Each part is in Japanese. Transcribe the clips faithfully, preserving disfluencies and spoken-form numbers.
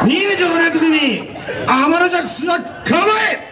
新見情熱組天の弱砂構え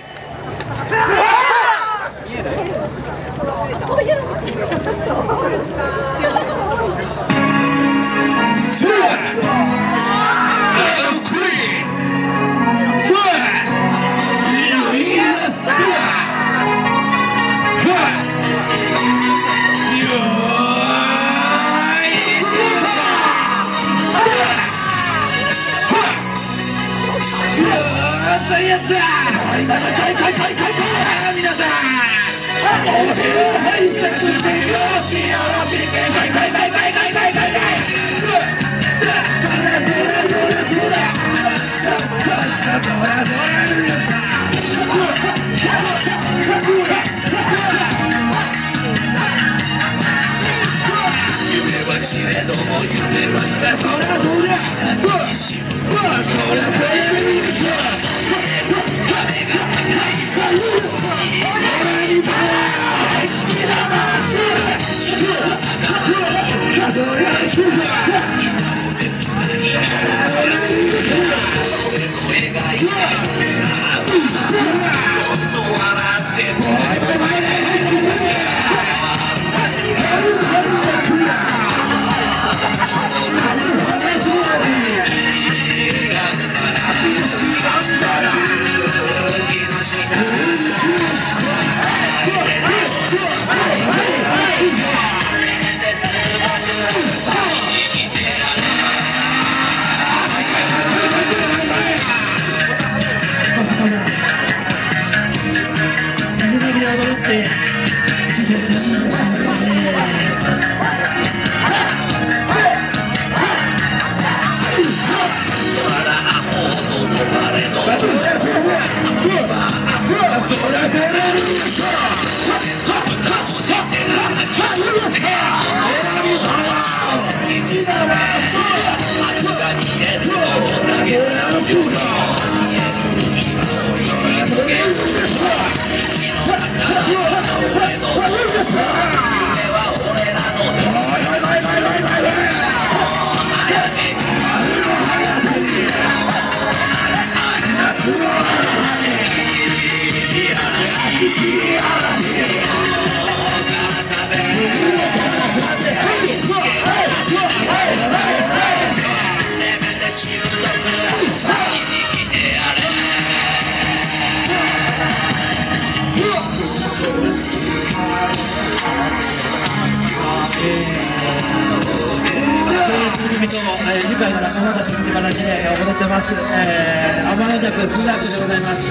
次回から仲間たちの形で踊ってます、えー、天の弱通学でございます、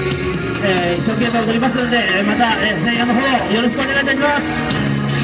えー、一生懸命踊りますので、また、えー、声援の方よろしくお願いいたします。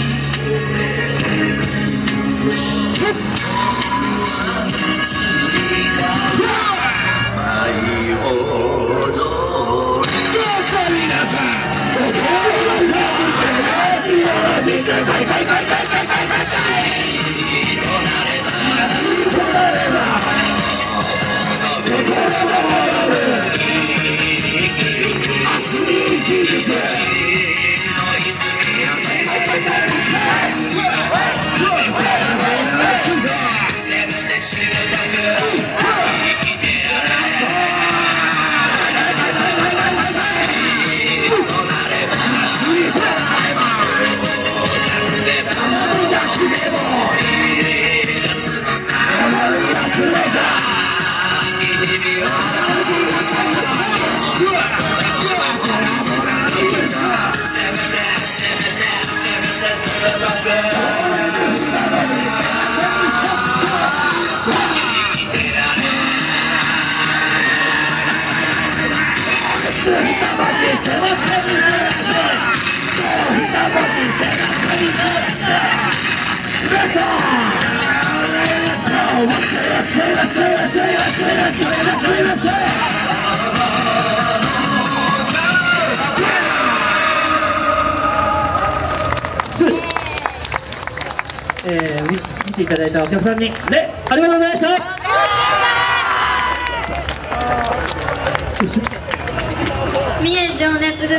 えー、見, 見ていただいたお客さんにでありがとうございました。 三重情熱組